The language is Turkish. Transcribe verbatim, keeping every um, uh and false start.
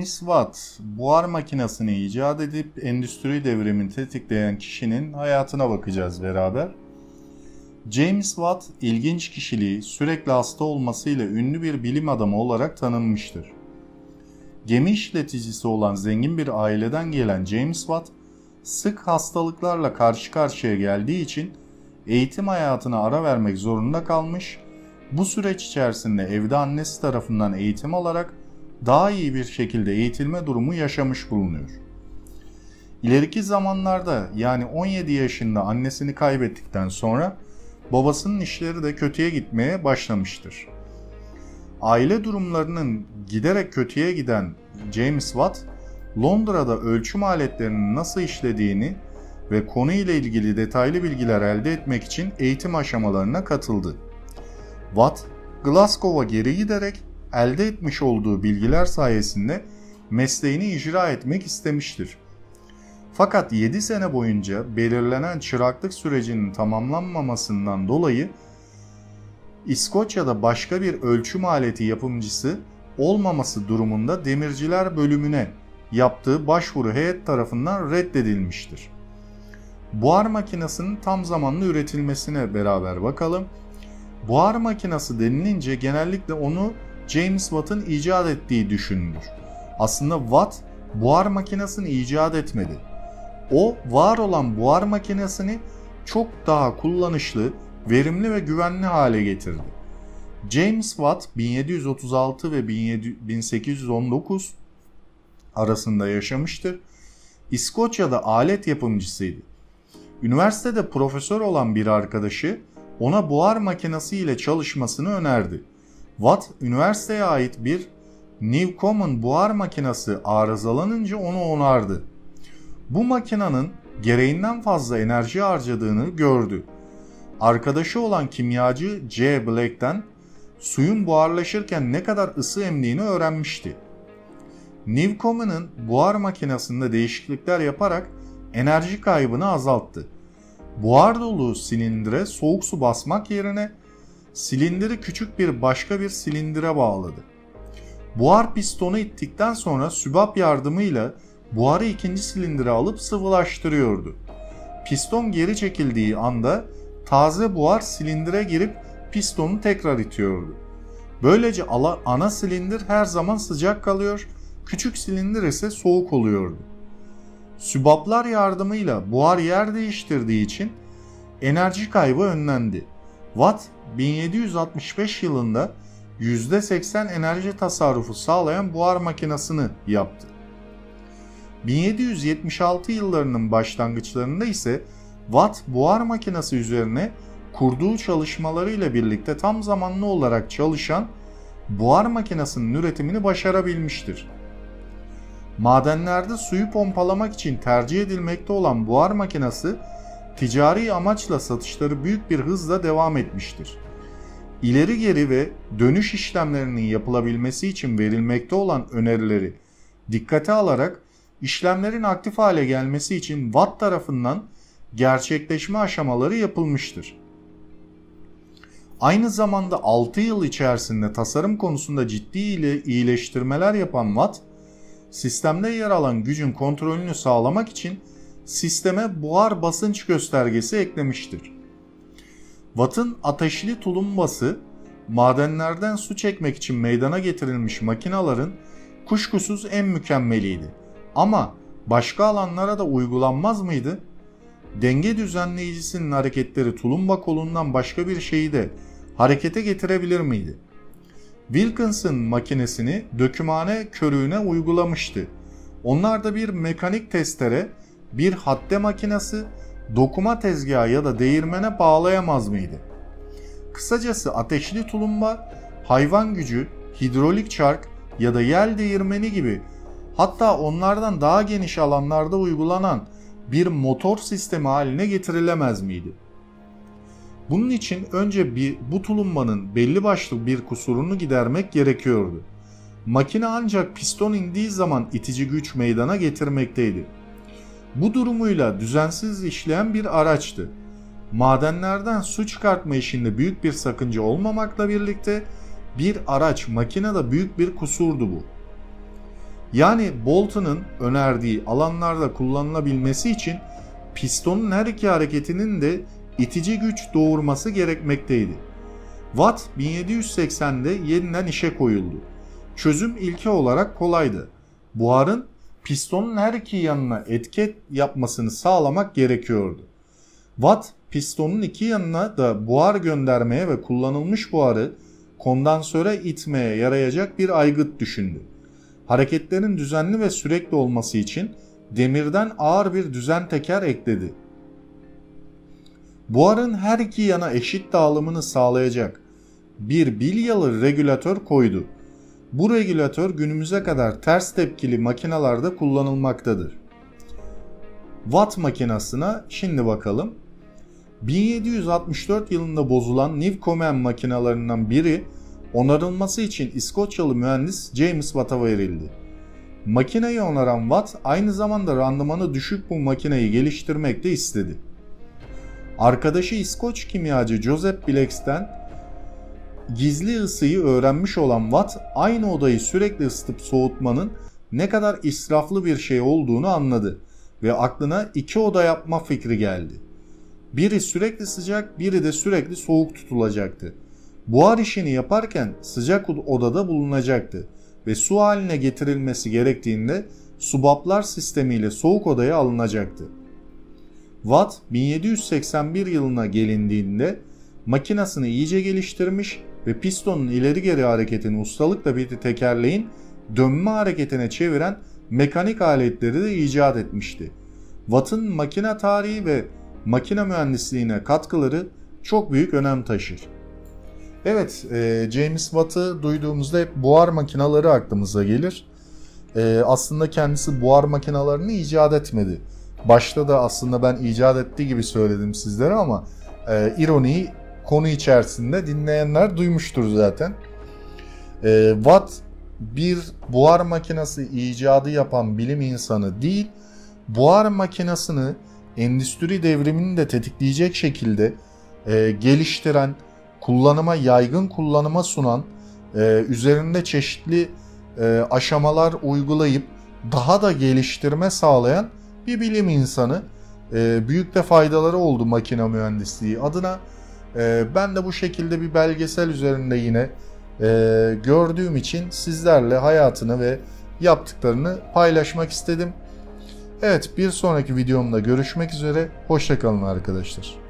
James Watt, buhar makinesini icat edip endüstri devrimini tetikleyen kişinin hayatına bakacağız beraber. James Watt, ilginç kişiliği, sürekli hasta olmasıyla ünlü bir bilim adamı olarak tanınmıştır. Gemi işleticisi olan zengin bir aileden gelen James Watt, sık hastalıklarla karşı karşıya geldiği için eğitim hayatına ara vermek zorunda kalmış, bu süreç içerisinde evde annesi tarafından eğitim alarak daha iyi bir şekilde eğitilme durumu yaşamış bulunuyor. İleriki zamanlarda yani on yedi yaşında annesini kaybettikten sonra babasının işleri de kötüye gitmeye başlamıştır. Aile durumlarının giderek kötüye giden James Watt, Londra'da ölçüm aletlerinin nasıl işlediğini ve konuyla ilgili detaylı bilgiler elde etmek için eğitim aşamalarına katıldı. Watt, Glasgow'a geri giderek elde etmiş olduğu bilgiler sayesinde mesleğini icra etmek istemiştir. Fakat yedi sene boyunca belirlenen çıraklık sürecinin tamamlanmamasından dolayı İskoçya'da başka bir ölçüm aleti yapımcısı olmaması durumunda demirciler bölümüne yaptığı başvuru heyet tarafından reddedilmiştir. Buhar makinesinin tam zamanlı üretilmesine beraber bakalım. Buhar makinesi denilince genellikle onu James Watt'ın icat ettiği düşünülür. Aslında Watt buhar makinesini icat etmedi. O var olan buhar makinesini çok daha kullanışlı, verimli ve güvenli hale getirdi. James Watt bin yedi yüz otuz altı ve bin sekiz yüz on dokuz arasında yaşamıştır. İskoçya'da alet yapımcısıydı. Üniversitede profesör olan bir arkadaşı ona buhar makinesi ile çalışmasını önerdi. Watt, üniversiteye ait bir Newcomen buhar makinesi arızalanınca onu onardı. Bu makinenin gereğinden fazla enerji harcadığını gördü. Arkadaşı olan kimyacı J. Black'ten suyun buharlaşırken ne kadar ısı emdiğini öğrenmişti. Newcomen'ın buhar makinesinde değişiklikler yaparak enerji kaybını azalttı. Buhar dolu silindire soğuk su basmak yerine silindiri küçük bir başka bir silindire bağladı. Buhar pistonu ittikten sonra sübap yardımıyla buharı ikinci silindire alıp sıvılaştırıyordu. Piston geri çekildiği anda taze buhar silindire girip pistonu tekrar itiyordu. Böylece ana silindir her zaman sıcak kalıyor, küçük silindir ise soğuk oluyordu. Sübaplar yardımıyla buhar yer değiştirdiği için enerji kaybı önlendi. Watt bin yedi yüz altmış beş yılında yüzde seksen enerji tasarrufu sağlayan buhar makinesini yaptı. bin yedi yüz yetmiş altı yıllarının başlangıçlarında ise Watt buhar makinesi üzerine kurduğu çalışmalarıyla birlikte tam zamanlı olarak çalışan buhar makinesinin üretimini başarabilmiştir. Madenlerde suyu pompalamak için tercih edilmekte olan buhar makinesi ticari amaçla satışları büyük bir hızla devam etmiştir. İleri geri ve dönüş işlemlerinin yapılabilmesi için verilmekte olan önerileri dikkate alarak işlemlerin aktif hale gelmesi için Watt tarafından gerçekleşme aşamaları yapılmıştır. Aynı zamanda altı yıl içerisinde tasarım konusunda ciddi iyileştirmeler yapan Watt, sistemde yer alan gücün kontrolünü sağlamak için sisteme buhar basınç göstergesi eklemiştir. Watt'ın ateşli tulumbası, madenlerden su çekmek için meydana getirilmiş makinelerin kuşkusuz en mükemmeliydi. Ama başka alanlara da uygulanmaz mıydı? Denge düzenleyicisinin hareketleri tulumba kolundan başka bir şeyi de harekete getirebilir miydi? Wilkinson makinesini dökümhane körüğüne uygulamıştı. Onlar da bir mekanik testere, bir hadde makinesi, dokuma tezgahı ya da değirmene bağlayamaz mıydı? Kısacası ateşli tulumba, hayvan gücü, hidrolik çark ya da yel değirmeni gibi hatta onlardan daha geniş alanlarda uygulanan bir motor sistemi haline getirilemez miydi? Bunun için önce bir, bu tulumbanın belli başlı bir kusurunu gidermek gerekiyordu. Makine ancak piston indiği zaman itici güç meydana getirmekteydi. Bu durumuyla düzensiz işleyen bir araçtı. Madenlerden su çıkartma işinde büyük bir sakınca olmamakla birlikte bir araç makinede büyük bir kusurdu bu. Yani Boulton'un önerdiği alanlarda kullanılabilmesi için pistonun her iki hareketinin de itici güç doğurması gerekmekteydi. Watt bin yedi yüz seksende yeniden işe koyuldu. Çözüm ilke olarak kolaydı. Buharın pistonun her iki yanına etki yapmasını sağlamak gerekiyordu. Watt pistonun iki yanına da buhar göndermeye ve kullanılmış buharı kondansöre itmeye yarayacak bir aygıt düşündü. Hareketlerin düzenli ve sürekli olması için demirden ağır bir düzen teker ekledi. Buharın her iki yana eşit dağılımını sağlayacak bir bilyalı regülatör koydu. Bu regülatör günümüze kadar ters tepkili makinalarda kullanılmaktadır. Watt makinasına şimdi bakalım. bin yedi yüz altmış dört yılında bozulan Newcomen makinalarından biri onarılması için İskoçyalı mühendis James Watt'a verildi. Makineyi onaran Watt aynı zamanda randımanı düşük bu makineyi geliştirmek de istedi. Arkadaşı İskoç kimyacı Joseph Blacks'ten gizli ısıyı öğrenmiş olan Watt aynı odayı sürekli ısıtıp soğutmanın ne kadar israflı bir şey olduğunu anladı ve aklına iki oda yapma fikri geldi. Biri sürekli sıcak, biri de sürekli soğuk tutulacaktı. Buhar işini yaparken sıcak odada bulunacaktı ve su haline getirilmesi gerektiğinde subaplar sistemiyle soğuk odaya alınacaktı. Watt bin yedi yüz seksen bir yılına gelindiğinde makinasını iyice geliştirmiş ve pistonun ileri geri hareketini ustalıkla bir tekerleğin dönme hareketine çeviren mekanik aletleri de icat etmişti. Watt'ın makine tarihi ve makine mühendisliğine katkıları çok büyük önem taşır. Evet, e, James Watt'ı duyduğumuzda hep buhar makineleri aklımıza gelir. E, aslında kendisi buhar makinelerini icat etmedi. Başta da aslında ben icat ettiği gibi söyledim sizlere ama e, ironiyi konu içerisinde dinleyenler duymuştur zaten. E, Watt bir buhar makinesi icadı yapan bilim insanı değil, buhar makinesini endüstri devrimini de tetikleyecek şekilde e, geliştiren, kullanıma yaygın kullanıma sunan, e, üzerinde çeşitli e, aşamalar uygulayıp daha da geliştirme sağlayan bir bilim insanı. E, büyük de faydaları oldu makine mühendisliği adına. E, ben de bu şekilde bir belgesel üzerinde yine e, gördüğüm için sizlerle hayatını ve yaptıklarını paylaşmak istedim. Evet, bir sonraki videomda görüşmek üzere. Hoşça kalın arkadaşlar.